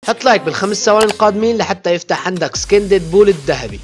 حط لايك بالخمس ثواني القادمين لحتى يفتح عندك سكين ديدبول الذهبي.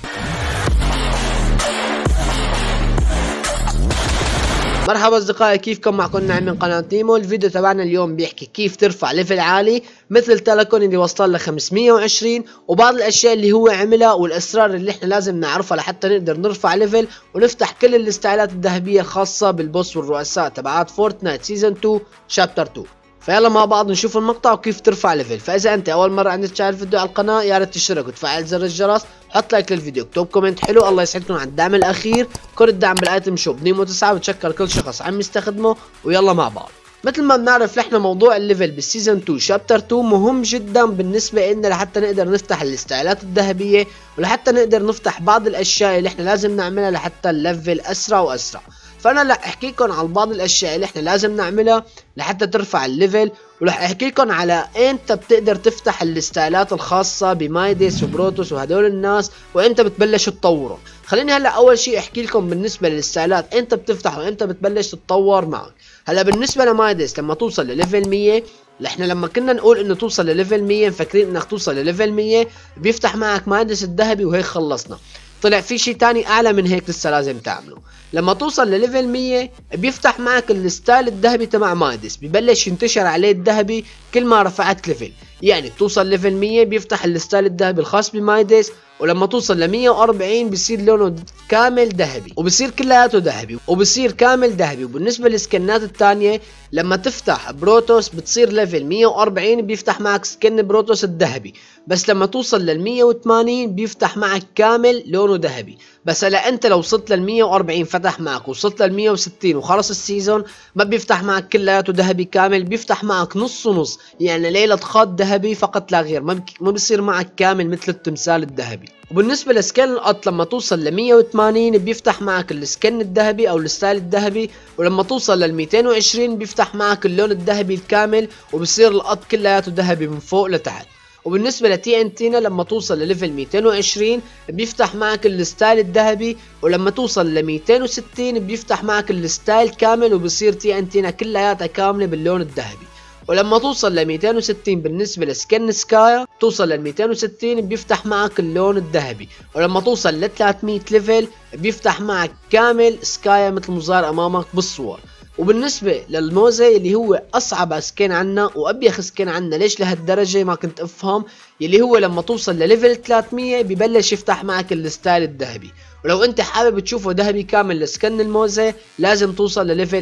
مرحبا اصدقائي، كيفكم؟ معكم نعم من قناة نيمو. الفيديو تبعنا اليوم بيحكي كيف ترفع ليفل عالي مثل تالاكون اللي وصل ل 520 وبعض الاشياء اللي هو عملها والاسرار اللي احنا لازم نعرفها لحتى نقدر نرفع ليفل ونفتح كل الاستعلات الذهبية الخاصة بالبوس والرؤساء تبعات فورتنايت سيزون 2 شابتر 2. فيلا مع بعض نشوف المقطع وكيف ترفع ليفل. فاذا انت اول مره عندك تشاهد الفيديو على القناه يا ريت تشترك وتفعل زر الجرس، حط لايك للفيديو، اكتب كومنت حلو، الله يسعدكم على الدعم الاخير. كود الدعم بالايتم شوب نيمو 9، وتشكر كل شخص عم يستخدمه. ويلا مع بعض. مثل ما بنعرف نحن موضوع الليفل بالسيزون 2 شابتر 2 مهم جدا بالنسبه لنا لحتى نقدر نفتح الاستعلات الذهبيه ولحتى نقدر نفتح بعض الاشياء اللي احنا لازم نعملها لحتى الليفل اسرع واسرع. فانا رح احكي لكم عن بعض الاشياء اللي احنا لازم نعملها لحتى ترفع الليفل، ورح احكي لكم على امتى بتقدر تفتح الاستعلات الخاصه بمايدس وبروتوس وهدول الناس وامتى بتبلش تطورهم. خليني هلا اول شيء احكي لكم بالنسبه للاستعلات امتى بتفتح وامتى بتبلش تتطور معك. هلا بالنسبه لمايدس لما توصل لليفل 100، احنا لما كنا نقول انه توصل لليفل 100 مفكرين انك توصل لليفل 100 بيفتح معك مايدس الذهبي وهيك خلصنا. طلع في شيء تاني اعلى من هيك لسه لازم تعمله. لما توصل لليفل 100 بيفتح معك الستايل الذهبي تبع مايدس، ببلش ينتشر عليه الذهبي كل ما رفعت ليفل. يعني بتوصل ليفل 100 بيفتح الستايل الذهبي الخاص بمايدس، ولما توصل ل 140 بصير لونه كامل ذهبي وبصير كلياته ذهبي وبصير كامل ذهبي. وبالنسبه للسكنات الثانيه لما تفتح بروتوس بتصير ليفل 140 بيفتح معك سكن بروتوس الذهبي، بس لما توصل لل 180 بيفتح معك كامل لونه ذهبي. بس هلا انت لو وصلت لل 140 فتح معك وصلت لل 160 وخلص السيزون ما بيفتح معك كلياته ذهبي كامل، بيفتح معك نص ونص، يعني ليلة خاط ذهبي فقط لا غير، ما بيصير معك كامل مثل التمثال الذهبي. وبالنسبة لسكن القط لما توصل ل 180 بيفتح معك السكن الذهبي او الستايل الذهبي، ولما توصل لل 220 بيفتح معك اللون الذهبي الكامل وبصير القط كلياته ذهبي من فوق لتحت. وبالنسبة لتي ان تينا لما توصل لليفل 220 بيفتح معك الستايل الذهبي، ولما توصل ل 260 بيفتح معك الستايل كامل وبصير تي ان تينا كلياتها كاملة باللون الذهبي. ولما توصل ل 260 بالنسبة لسكن سكايا توصل لل 260 بيفتح معك اللون الذهبي، ولما توصل ل 300 ليفل بيفتح معك كامل سكايا مثل ما ظاهر امامك بالصور. وبالنسبة للموزة اللي هو أصعب سكين عنا وأبيخ سكين عنا، ليش لهالدرجة ما كنت أفهم، اللي هو لما توصل لليفل 300 ببلش يفتح معك الستايل الذهبي. ولو أنت حابب تشوفه ذهبي كامل لسكن الموزة لازم توصل لليفل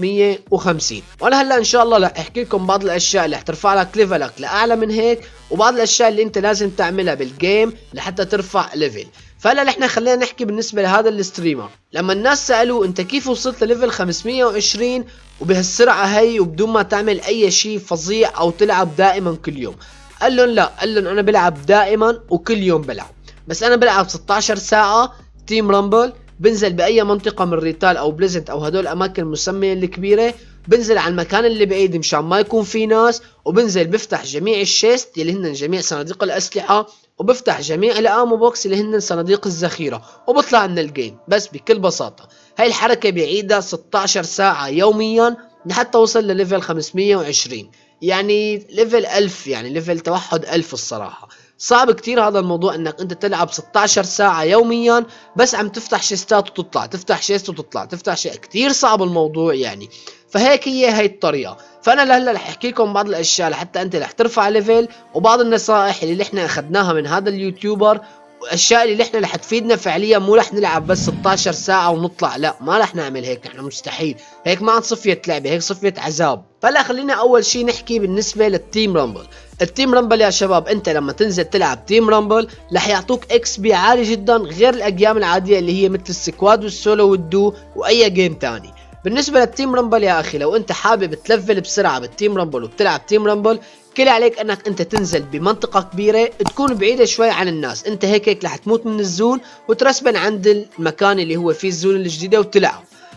350. وأنا هلا إن شاء الله رح أحكي لكم بعض الأشياء اللي حترفع لك ليفلك لأعلى من هيك، وبعض الأشياء اللي أنت لازم تعملها بالجيم لحتى ترفع ليفل. فهلا نحن خلينا نحكي بالنسبه لهذا الستريمر. لما الناس سالوه انت كيف وصلت لليفل 520 وبهالسرعه هي وبدون ما تعمل اي شيء فظيع او تلعب دائما كل يوم، قال لهم لا، قال لهم انا بلعب دائما وكل يوم بلعب، بس انا بلعب 16 ساعه تيم رامبل، بنزل باي منطقه من ريتال او بليزنت او هدول الاماكن المسميه الكبيره، بنزل على المكان اللي بعيد مشان ما يكون في ناس، وبنزل بفتح جميع الشيست اللي هن جميع صناديق الاسلحه، وبفتح جميع الامو بوكس اللي هن صناديق الذخيره، وبطلع من الجيم. بس بكل بساطه هاي الحركه بعيدها 16 ساعه يوميا لحتى اوصل لليفل 520، يعني ليفل 1000، يعني ليفل توحد 1000. الصراحه صعب كتير هذا الموضوع انك انت تلعب 16 ساعة يوميا بس عم تفتح شيستات وتطلع، تفتح شيست وتطلع، تفتح شيء، كتير صعب الموضوع يعني. فهيك هي الطريقة. فانا لهلا رح احكي لكم بعض الاشياء لحتى انت رح ترفع ليفل، وبعض النصائح اللي احنا اخذناها من هذا اليوتيوبر، والاشياء اللي احنا رح تفيدنا فعليا. مو رح نلعب بس 16 ساعة ونطلع، لا ما رح نعمل هيك، نحن مستحيل، هيك ما عاد صفية لعبة، هيك صفية عذاب. فلا خلينا اول شيء نحكي بالنسبة للتيم رامبل. التيم رامبل يا شباب انت لما تنزل تلعب تيم رامبل رح يعطوك اكس بي عالي جدا غير الاجيام العادية اللي هي مثل السكواد والسولو والدو واي جيم تاني. بالنسبة للتيم رامبل يا اخي، لو انت حابب تلفل بسرعة بالتيم رامبل وبتلعب تيم رامبل، كل عليك انك انت تنزل بمنطقة كبيرة تكون بعيدة شوي عن الناس، انت هيك رح تموت من الزون وترسبن عند المكان اللي هو فيه الزون الجديدة وتلعب.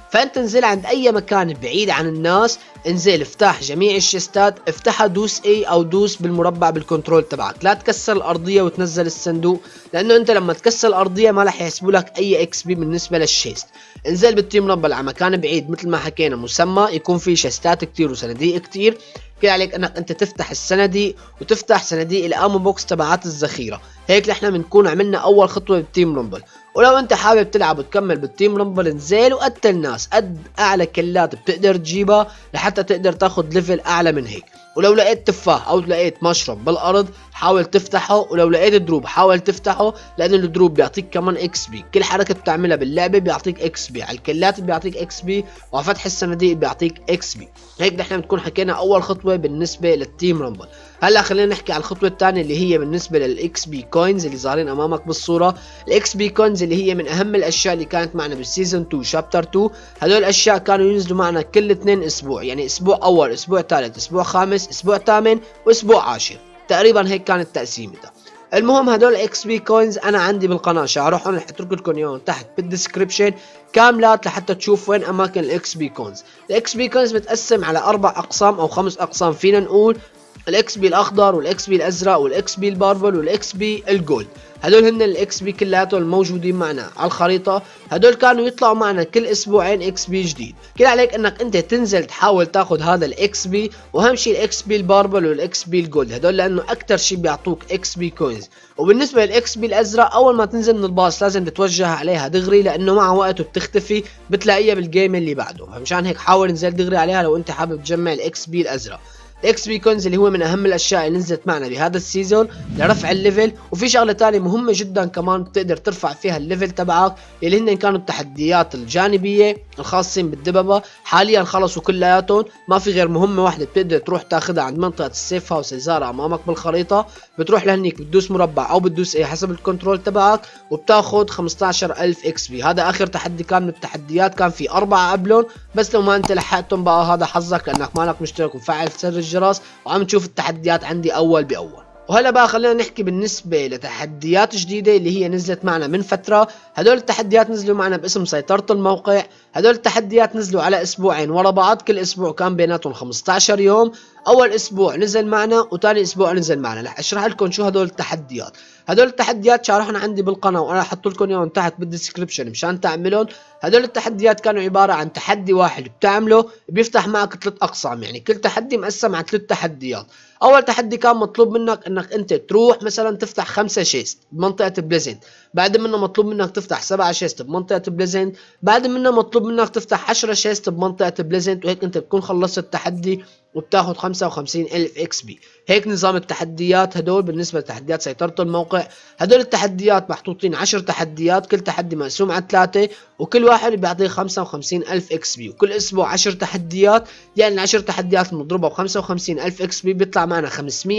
فانت انزل عند اي مكان بعيد عن الناس، انزل افتح جميع الشيستات، افتحها دوس اي او دوس بالمربع بالكنترول تبعك، لا تكسر الارضيه وتنزل الصندوق، لانه انت لما تكسر الارضيه ما راح يحسبوا لك اي اكس بي بالنسبه للشيست. انزل بالتيم رامبل على مكان بعيد مثل ما حكينا مسمى يكون فيه شيستات كتير وصناديق كتير، كده عليك انك انت تفتح الصناديق وتفتح صناديق الامو بوكس تبعات الذخيره، هيك نحن بنكون عملنا اول خطوه بالتيم رامبل. ولو انت حابب تلعب وتكمل بالتيم رامبل انزل وقتل ناس، قد اعلى كلات بتقدر تجيبها لحتى تقدر تاخد ليفل اعلى من هيك. ولو لقيت تفاح او لقيت مشروب بالارض حاول تفتحه، ولو لقيت دروب حاول تفتحه، لان الدروب بيعطيك كمان اكس بي، كل حركه بتعملها باللعبه بيعطيك اكس بي، على الكلات بيعطيك اكس بي، وعلى فتح الصناديق بيعطيك اكس بي. هيك نحن بنكون حكينا اول خطوه بالنسبه للتيم رامبل. هلا خلينا نحكي على الخطوه الثانيه اللي هي بالنسبه للاكس بي كوينز اللي ظاهرين امامك بالصوره. الاكس بي كوينز اللي هي من اهم الاشياء اللي كانت معنا بالسيزون 2 شابتر 2، هدول الاشياء كانوا ينزلوا معنا كل 2 اسبوع، يعني اسبوع اول، اسبوع ثالث، اسبوع خامس، اسبوع ثامن، واسبوع عاشر، تقريبا هيك كانت تقسيمتها. المهم هدول اكس بي كوينز انا عندي بالقناه، شارح انا رح اترك لكم اياهم تحت بالدسكربشن كاملات لحتى تشوف وين اماكن الاكس بي كوينز. الاكس بي كوينز بتقسم على 4 اقسام او 5 اقسام فينا نقول، الاكس بي الاخضر والاكس بي الازرق والاكس بي الباربل والاكس بي الجولد. هدول هن الاكس بي كلياتهم الموجودين معنا على الخريطه، هدول كانوا يطلعوا معنا كل اسبوعين اكس بي جديد. كده عليك انك انت تنزل تحاول تاخذ هذا الاكس بي، واهم شيء الاكس بي الباربل والاكس بي الجولد، هدول لانه اكثر شيء بيعطوك اكس بي كوينز. وبالنسبه للاكس بي الازرق اول ما تنزل من الباص لازم تتوجه عليها دغري، لانه مع وقت وبتختفي بتلاقيها بالجيم اللي بعده، فمشان هيك حاول انزل دغري عليها لو انت حابب تجمع الاكس بي الازرق. الاكس بي كوينز اللي هو من اهم الاشياء اللي نزلت معنا بهذا السيزون لرفع الليفل. وفي شغله ثانيه مهمه جدا كمان بتقدر ترفع فيها الليفل تبعك، اللي هن كانوا التحديات الجانبيه الخاصين بالدببه، حاليا خلصوا كلياتهم، ما في غير مهمه واحده بتقدر تروح تاخذها عند منطقه السيف هاوس اللي ظاهره امامك بالخريطه، بتروح لهنيك بتدوس مربع او بتدوس ايه حسب الكنترول تبعك، وبتاخذ 15000 اكس بي. هذا اخر تحدي كان من التحديات، كان في 4 قبلهم، بس لو ما انت لحقتهم بقى هذا حظك لانك مالك مشترك ومفعل سر الجرس وعم تشوف التحديات عندي اول باول. وهلا بقى خلينا نحكي بالنسبة لتحديات جديدة اللي هي نزلت معنا من فترة. هدول التحديات نزلوا معنا باسم سيطرة الموقع، هدول التحديات نزلوا على اسبوعين ورا بعض، كل اسبوع كان بيناتهم 15 يوم. اول اسبوع نزل معنا وثاني اسبوع نزل معنا. رح اشرح لكم شو هدول التحديات. هدول التحديات شارحهم عندي بالقناة وانا حط لكم اياهم تحت بالدسكربشن مشان تعملون. هدول التحديات كانوا عبارة عن تحدي واحد بتعمله بيفتح معك 3 اقسام، يعني كل تحدي مقسم على 3 تحديات. اول تحدي كان مطلوب منك انك انت تروح مثلا تفتح 5 شيست بمنطقة بليزنت، بعد منه مطلوب منك تفتح 7 شيست بمنطقة بليزنت، بعد منه مطلوب منك تفتح 10 شيست بمنطقة بليزنت، وهيك انت بتكون خلصت التحدي وبتاخد 55000 اكس بي. هيك نظام التحديات هدول بالنسبة لتحديات سيطرة الموقع. هدول التحديات محطوطين 10 تحديات، كل تحدي مقسوم على 3 وكل واحد بيعطيه 55000 اكس بي، وكل اسبوع 10 تحديات، يعني 10 تحديات بنضربها ب 55000 اكس بي بيطلع معنا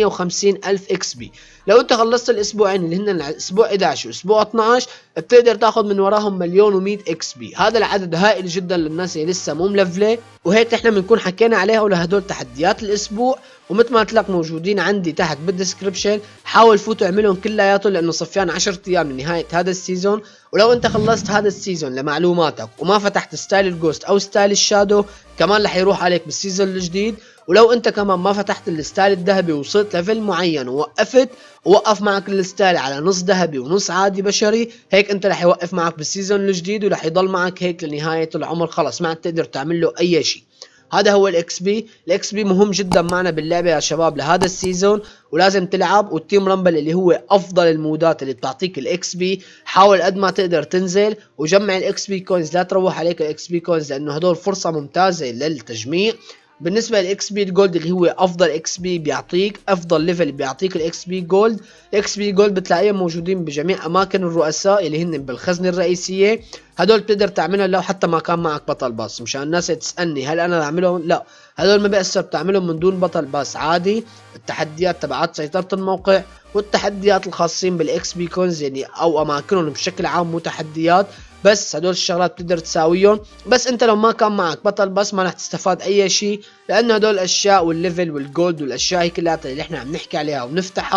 550000 اكس بي. لو انت خلصت الاسبوعين اللي هن الاسبوع 11 واسبوع 12 بتقدر تاخذ من وراهم 1,100,000 اكس بي. هذا العدد هائل جدا للناس اللي لسه مو ملفله، وهيك احنا بنكون حكينا عليها ولهدول تحديات الاسبوع. ومثل ما قلت لك موجودين عندي تحت بالدسكربشن، حاول فوتوا اعملهم كلياتهم لانه صفيان 10 ايام من نهايه هذا السيزون. ولو انت خلصت هذا السيزون لمعلوماتك وما فتحت ستايل الجوست او ستايل الشادو كمان رح يروح عليك بالسيزون الجديد. ولو انت كمان ما فتحت الستايل الذهبي ووصلت ليفل معين ووقفت ووقف معك الستايل على نص ذهبي ونص عادي بشري، هيك انت رح يوقف معك بالسيزون الجديد ورح يضل معك هيك لنهايه العمر، خلص ما عاد تقدر تعمل له اي شيء. هذا هو الاكس بي. الاكس بي مهم جدا معنا باللعبه يا شباب لهذا السيزون، ولازم تلعب. والتيم رامبل اللي هو افضل المودات اللي بتعطيك الاكس بي، حاول قد ما تقدر تنزل وجمع الاكس بي كوينز، لا تروح عليك الاكس بي كوينز لانه هدول فرصه ممتازه للتجميع. بالنسبه للاكس بي جولد اللي هو افضل اكس بي بيعطيك افضل ليفل بيعطيك الاكس بي جولد. الاكس بي جولد بتلاقيهم موجودين بجميع اماكن الرؤساء اللي هن بالخزنه الرئيسيه. هدول بتقدر تعملها لو حتى ما كان معك بطل باس، مشان الناس تسالني هل انا بعملهم، لا هدول ما بيأثر، بتعملهم من دون بطل باس عادي. التحديات تبعات سيطره الموقع والتحديات الخاصين بالاكس بي كوينز يعني او اماكنهم بشكل عام مو تحديات، بس هدول الشغلات بتقدر تساويهم. بس انت لو ما كان معك بطل بس ما رح تستفاد اي شيء، لانه هدول الاشياء والليفل والجولد والاشياء هي كلها اللي احنا عم نحكي عليها ونفتحها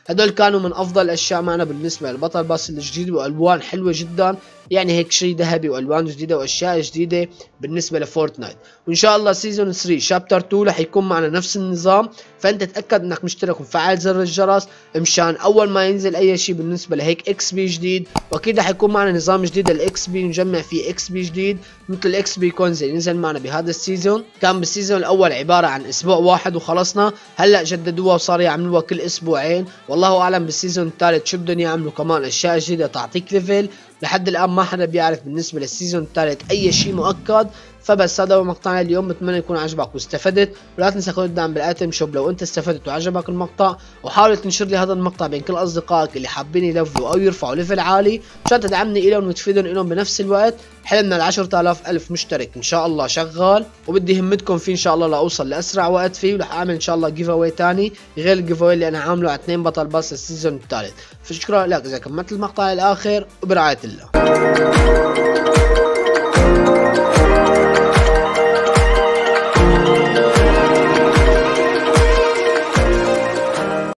هدول كانوا من افضل الاشياء معنا بالنسبه للبطل باس الجديد، والوان حلوه جدا، يعني هيك شيء ذهبي والوان جديده واشياء جديده بالنسبه لفورتنايت. وان شاء الله سيزون 3 شابتر 2 رح يكون معنا نفس النظام، فانت تاكد انك مشترك ومفعل زر الجرس مشان اول ما ينزل اي شيء بالنسبه لهيك اكس بي جديد. واكيد رح يكون معنا نظام جديد الاكس بي، نجمع فيه اكس بي جديد مثل الاكس بي كوينز اللي نزل معنا بهذا السيزون. كان بالسيزون الاول عباره عن اسبوع واحد وخلصنا، هلا جددوها وصار يعملوها كل اسبوعين، والله اعلم بالسيزون الثالث شو بدهم يعملوا كمان اشياء جديده تعطيك ليفل. لحد الان ما حدا بيعرف بالنسبه للسيزون الثالث اي شيء مؤكد. فبس هذا هو مقطعنا اليوم، بتمنى يكون عجبك واستفدت، ولا تنسى خذ الدعم بالايتم شوب لو انت استفدت وعجبك المقطع، وحاول تنشر لي هذا المقطع بين كل اصدقائك اللي حابين يلفلوا او يرفعوا ليفل عالي مشان تدعمني الهم وتفيدهم الهم بنفس الوقت. حلمنا ال 10000 ألف مشترك ان شاء الله شغال، وبدي همتكم فيه ان شاء الله لاوصل لاسرع وقت فيه، ورح اعمل ان شاء الله جيف اواي ثاني غير الجيف اواي اللي انا عامله على 2 بطل باس السيزون الثالث. فشكرا لك اذا كملت المقطع للاخر، وبرعايه الله.